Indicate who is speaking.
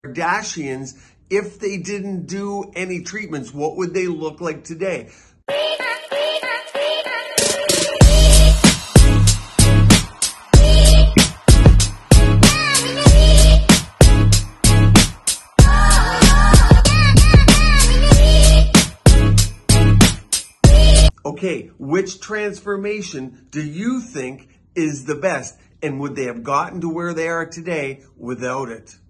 Speaker 1: Kardashians, if they didn't do any treatments, what would they look like today? Okay, which transformation do you think is the best? And would they have gotten to where they are today without it?